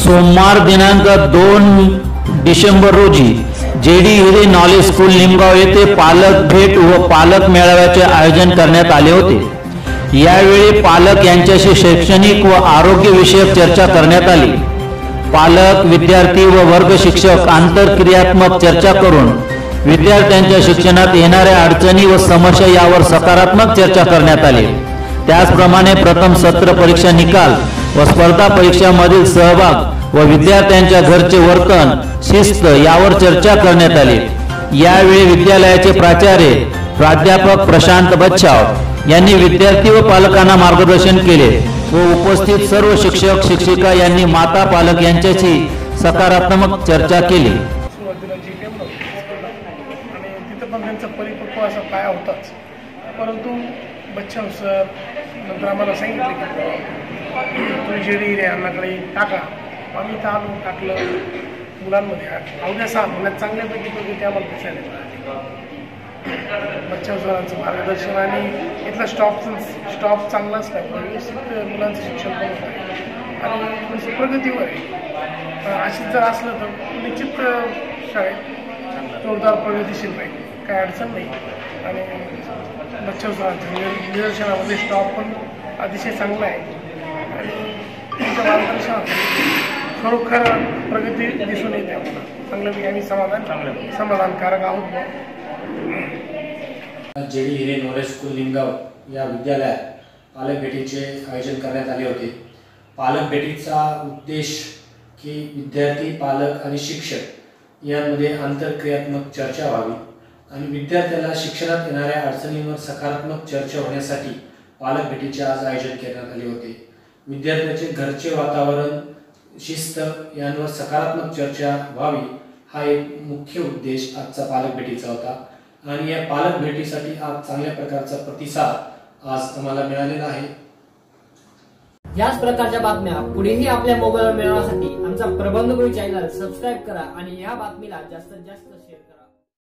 सोमवार दिनांक 2 डिसेंबर रोजी JD Hire knowledge school Nimgaon येथे पालक भेट व पालक मेळाव्याचे आयोजन करण्यात आले होते। यावेळी पालक यांच्याशी शैक्षणिक व आरोग्य विषयक चर्चा करण्यात आली। पालक, विद्यार्थी व वर्ग शिक्षक आंतरक्रियात्मक चर्चा करून विद्यार्थ्यांच्या शिक्षणात येणाऱ्या अडचणी व समस्या यावर सकारात्मक चर्चा करण्यात आली। त्याचप्रमाणे प्रथम सत्र परीक्षा निकाल व स्पर्धा परीक्षांमधील सहभाग व विद्यार्थ्यांच्या घरचे वर्तन, शिस्त यावर चर्चा करण्यात आली। यावेळी विद्यालयाचे प्राचार्य प्राध्यापक प्रशांत बच्छाव यांनी विद्यार्थी व पालकांना मार्गदर्शन केले व उपस्थित सर्व शिक्षक शिक्षिका यांनी माता पालक यांच्याशी सकारात्मक चर्चा केली। परिपक्व असा पाया होताच, परंतु बच्चाव सर नंतर आम्हाला सांगितले की तुम्ही जेडी हिरे यांनाकडे टाका। आम्ही तर आलो, टाकलं मुलांमध्ये। अवघ्या 6 महिन्यात चांगल्यापैकी प्रगती आम्हाला दिसायला बच्चाव सरांचं मार्गदर्शन आणि इथला स्टॉप चांगला असला, व्यवस्थित मुलांचं शिक्षण पण होत आहे आणि प्रगतीवर आहे। अशीच जर असलं तर निश्चित शाळेत जोरदार प्रगतीशील पाहिजे, काही अडचण नाही। आणि बच्चाव सरांच्या निदर्शनामध्ये स्टॉप पण अतिशय चांगला आहे आणि त्यांच्या मार्गदर्शनात खरोखर प्रगती दिसून येते आपल्याला। चांगल्यापैकी आम्ही समाधानकारक आहोत। JD Hire knowledge school Nimgaon या विद्यालयात पालक भेटीचे आयोजन करण्यात आले होते। पालक भेटीचा उद्देश की विद्यार्थी, पालक आणि शिक्षक यांमध्ये आंतरक्रियात्मक चर्चा व्हावी आणि विद्यार्थ्याला शिक्षणात येणाऱ्या अडचणींवर सकारात्मक चर्चा होण्यासाठी पालक भेटीचे आज आयोजन करण्यात आले होते। विद्यार्थ्याचे घरचे वातावरण, शिस्त यांवर सकारात्मक चर्चा व्हावी हा एक मुख्य उद्देश आजचा पालक भेटीचा होता आणि या पालक भेटीसाठी आज चांगल्या प्रकारचा प्रतिसाद आज आम्हाला मिळालेला आहे। याच प्रकारच्या बातम्या पुढेही आपल्या मोबाईलवर मिळवण्यासाठी आमचा प्रबंधगुरू चॅनल सबस्क्राइब करा आणि या बातमीला जास्तीत जास्त शेअर करा।